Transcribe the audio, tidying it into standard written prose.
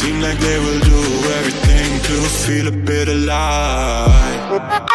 seem like they will do everything to feel a bit alive.